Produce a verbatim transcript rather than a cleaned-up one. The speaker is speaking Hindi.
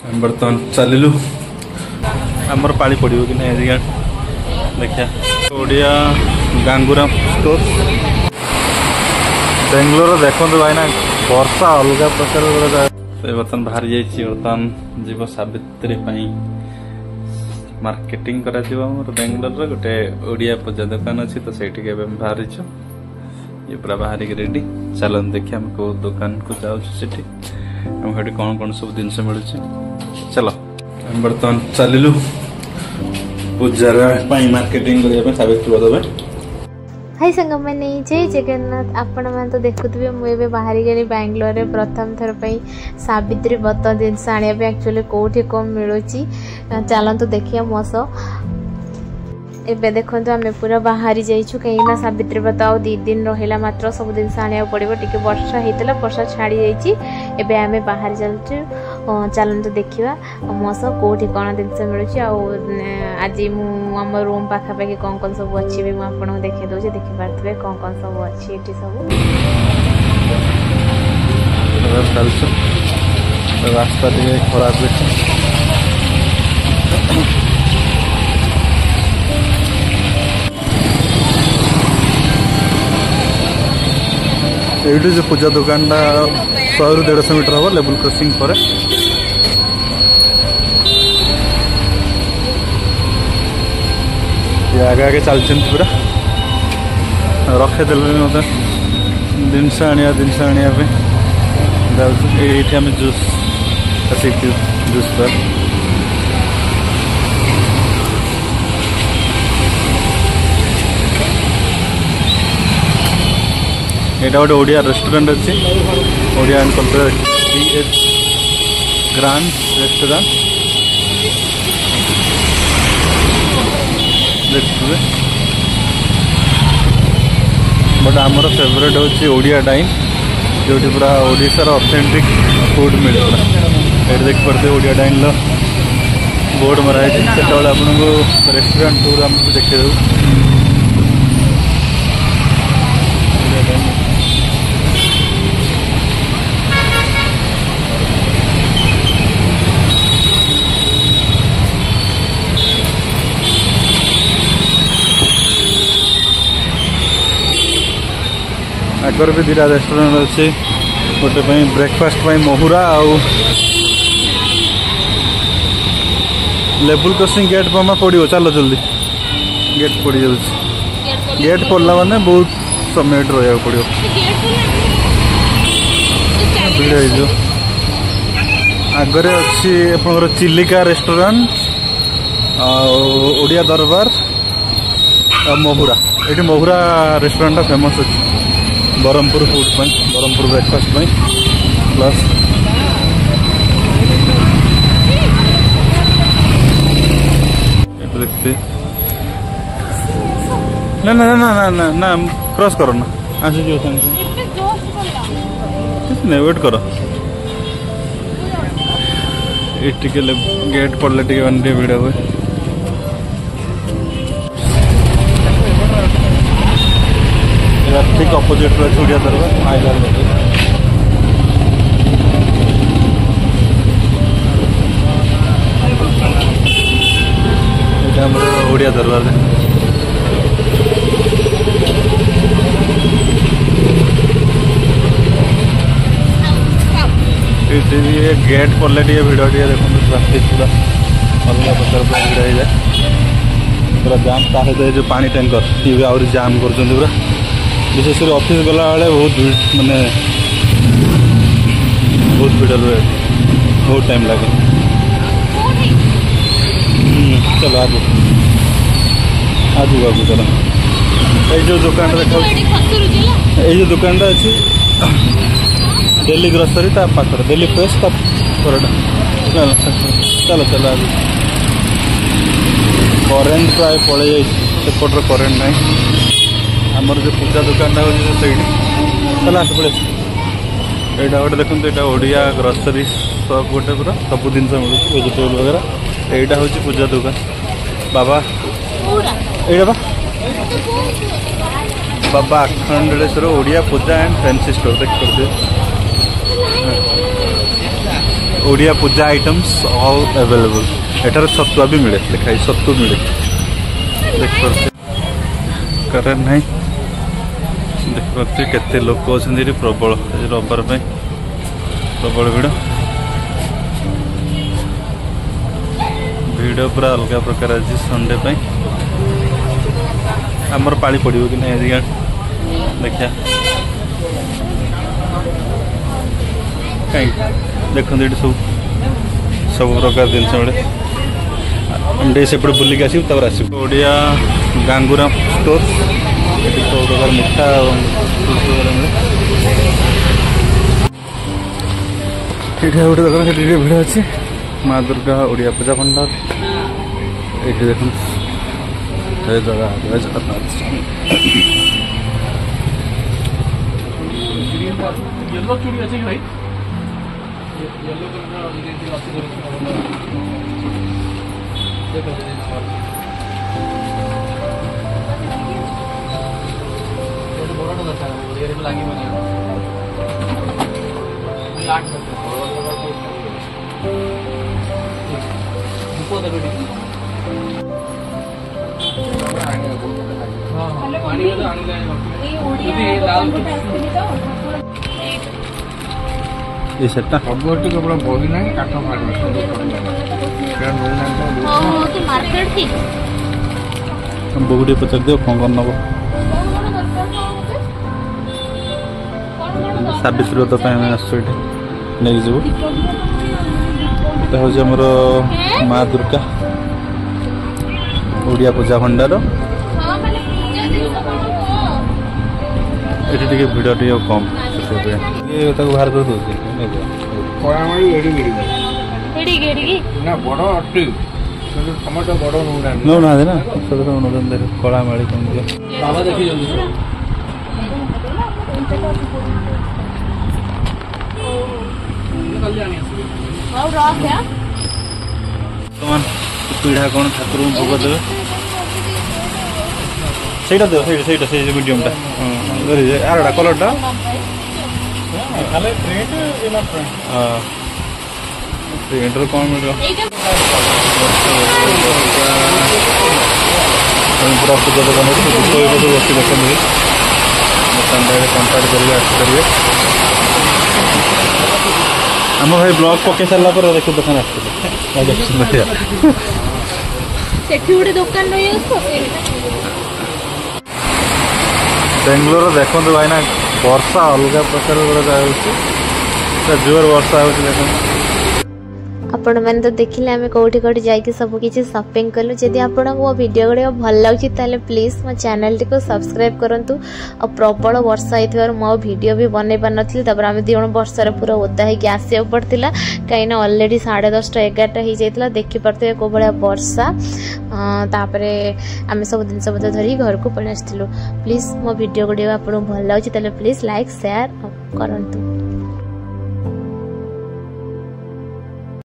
बर्तमान चलू आमर पाली पड़ो कि नहीं देखा ओडिया गांगुराम स्टोर बेंगलोर देखो भाई ना वर्षा अलग प्रकार बर्तमान बाहरी जाइए बर्तमान जीव सावित्री मार्केटिंग करा बेंगलोर गोटे ओडिया पूजा दुकान अच्छी तो सही बाहरी ये पूरा बाहर रेडी चलन देखिए आम कौ दुकान को जाऊँ कौन कौन सब जिन मिलूँ चलो बर्तमान चलू पूजार मार्केटिंग करने सावित्री व्रत हाय संग मैंने जय जगन्नाथ आपण मैंने तो देखुवे मुझे बाहर गली बेंगलोर में प्रथम थर पर सावित्री व्रत जिनस आने एक्चुअली कौटी कम मिलूँ चलतु देखिए मो सह एबे देखो आम पूरा बाहरी जाइछु कहीं सावित्री व्रत आ दी दिन रहा मात्र सब जिन आने पड़ो टी वर्षा होता वर्षा छाड़ी जाइए एबे आम बाहर चलु चलतु देखा मो सह कौटी कौन जिन मिलूँ आज मुम रूम पाखापाखि कौन कौन सब अच्छी भी मुझे देखे दूसरी देखिपे कौन कौन सब अच्छी ये सब रास्ता खराब ये जो पूजा दुकान सौ रु डेढ़ सौ मीटर हम लेवल क्रॉसिंग पर आगे आगे चलते पूरा रखेदे मत जिनस आने जिनस आने ये जूस जूस पर यहाँ गोटे ओडिया रेस्टोरेंट अच्छी Odia and culture T H grand restaurant देखिए बट आमर फेवरेट हूँ ओडिया डाइन जो पूरा ओडिशार ऑथेंटिक फूड मिले पूरा ये देख पारे ओडिया डाइन बोर्ड मराई से आपको रेस्टोरेंट टूर आमको देखे देव आगर भी दीटा रेस्टोरेंट अच्छे गोटे ब्रेकफास्ट मोहुरा आउ लेवल क्रॉसिंग गेट पर पड़ो चलो जल्दी गेट पड़ जा गेट पड़ला मैंने बहुत समय रहा पड़ो आगे अच्छी आप चिलिका रेस्टोरेंट ओडिया दरबार मोहुरा ये मोहुरा रेस्टोरेंट फेमस अच्छी Berhampur food Berhampur breakfast plus देखते ना ना ना ना ना ना क्रॉस करो ना आसो नहीं वेट करो ये गेट पड़े टे भिड़ हुए ठीक अपोजिट ओडिया दरबार आइला ओडिया दरबार ये गेट पड़े टे भिड़ टे देखो ट्राफिक पूरा अलग प्रकार पूरा भिड़ हो जाए पूरा जाम ता सहित जो पानी टैंकर ये भी आहरी जाम कर पूरा विशेष ऑफिस गला बेले बहुत माने बहुत भिड़ रुए बहुत टाइम लगे चलो आगो आगू आगू चलो ये जो दुकान देखा ये जो दुकान अच्छी डेली ग्रोसरी ता पाखर डेली फ्रेश ता चलो चलो चलो आगू करेन्ट प्राय पड़े जापटर करेन्ट ना आमर जो पूजा दुकान हो चला आस पड़े यहाँ गोटे देखते यहाँ ओडिया ग्रोसरी शॉप गोटे पूरा सब जिन मिलूँ वेजिटेबल वगैरह यहाँ हूँ पूजा दुकान बाबा ये बाबा Akhandeshwar Odia puja and fancy store देख पारे Odia puja items all available. एठार छतुआ भी मिले, लिखाई छतु मिले। देख पारे करेंट नहीं, देख पारे केते लोक अच्छे प्रबल रविवार प्रबल भिड़ भिड़ पूरा अलग प्रकार आज संडे आमर पाली पड़ो कि नहीं देखा कहीं देखते ये सब सब प्रकार जिनस मिले से बुलिक आस ओडिया गांगुरा स्टोर ये सब प्रकार मिठा मिले गोटे दোकान से भिड़ अच्छे माँ दुर्गा ओडिया पूजा भंडार ये देख जय जगह जय जगन्नाथ येलो चूड़ी अच्छे भाई येलो कलर ये सेट सब केवल बही ना काठ मार्केट थी हम बहुटे पचार दियो कौन कौन नब सावित्री व्रत नहीं जीव हूँ माँ दुर्गा ओडिया पूजा भंडार ये भिड़ टे कम बाहर कर दूसरी नौना ना कला माड़ी कम पीढ़ा कौन ठाकुर भोग देवे सहीटा देव सहीटा से मीडियम टा आरटा कलरटा प्रिंट कौन मिल पूरा पूजा दुकान बस देखते कंटाक्ट करेंगे आसपारे आम भाई ब्लॉग पकई सारा पर देख दुकान आसते बेंगलोर देखो भाई ना वर्षा अलग प्रकार जोर वर्षा हो आपण मैंने तो देखिले आम कौटी कौटी जाकि सब किसी शॉपिंग कलु। जदि आपको मो वीडियो गुड़ा भल लगे ताले प्लीज मो चैनल टी को सब्सक्राइब करंतु। और प्रबल वर्षा होइथार मो वीडियो भी बनै पार नथिले तबर आम दी जण वर्षा पूरा ओदा होइकि आसिया पड़तिला कहीं ऑलरेडी साढ़े दसटा एगारटा हो जाइतिला देखि परते को भलिया वर्षा तापरे आम सब दिन सब धरी घर को पळि आस्तिलु। प्लीज मो वीडियो गुड़ा आपको भल लगे ताले प्लीज लाइक शेयर करंतु।